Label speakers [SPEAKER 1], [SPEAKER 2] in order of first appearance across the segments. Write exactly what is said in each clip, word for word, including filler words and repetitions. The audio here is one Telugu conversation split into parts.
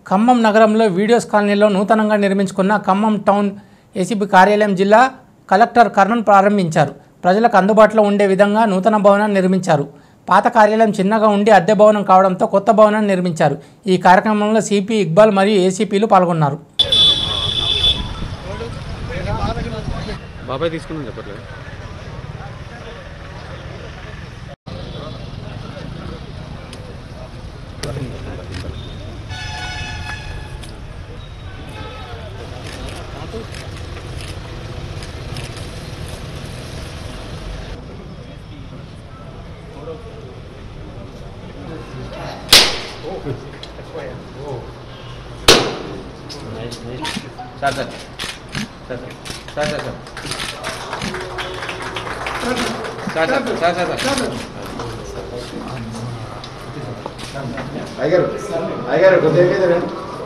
[SPEAKER 1] ఖమ్మం నగరంలో వీడియోస్ కాలనీలో నూతనంగా నిర్మించుకున్న ఖమ్మం టౌన్ ఏసీబీ కార్యాలయం జిల్లా కలెక్టర్ కర్ణన్ ప్రారంభించారు. ప్రజలకు అందుబాటులో ఉండే విధంగా నూతన భవనాన్ని నిర్మించారు. పాత కార్యాలయం చిన్నగా ఉండి అద్దె భవనం కావడంతో కొత్త భవనాన్ని నిర్మించారు. ఈ కార్యక్రమంలో సిపి ఇక్బాల్ మరియు ఏసీపీలు పాల్గొన్నారు.
[SPEAKER 2] బాబాయ్ తీసుకున్నాను చెప్పట్లేదు. Sir sir sir sir sir sir sir sir sir
[SPEAKER 3] అయ్యారు అయ్యారు కొద్దిగా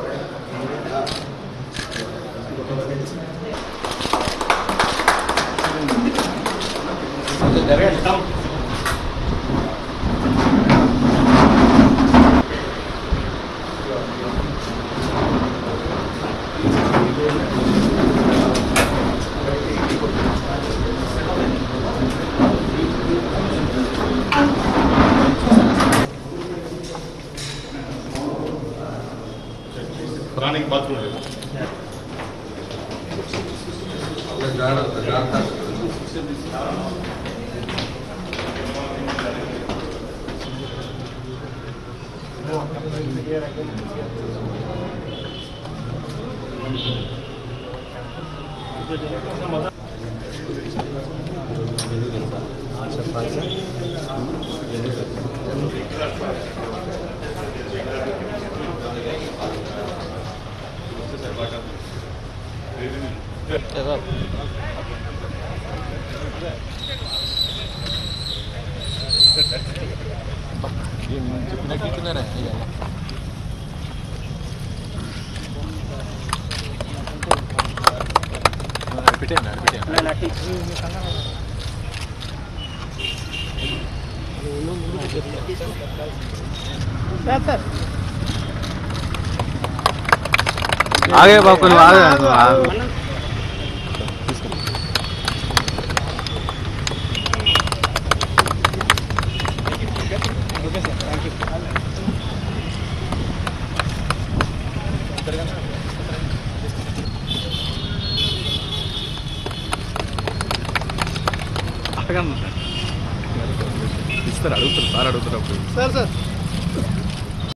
[SPEAKER 4] पुराने की बात सुन रहे చెప్పినట్టున్నారా పెట్టేయండి आगे बाबू आगे ఇస్తారు అడుగుతారు సార్ అడుగుతారు సార్ సార్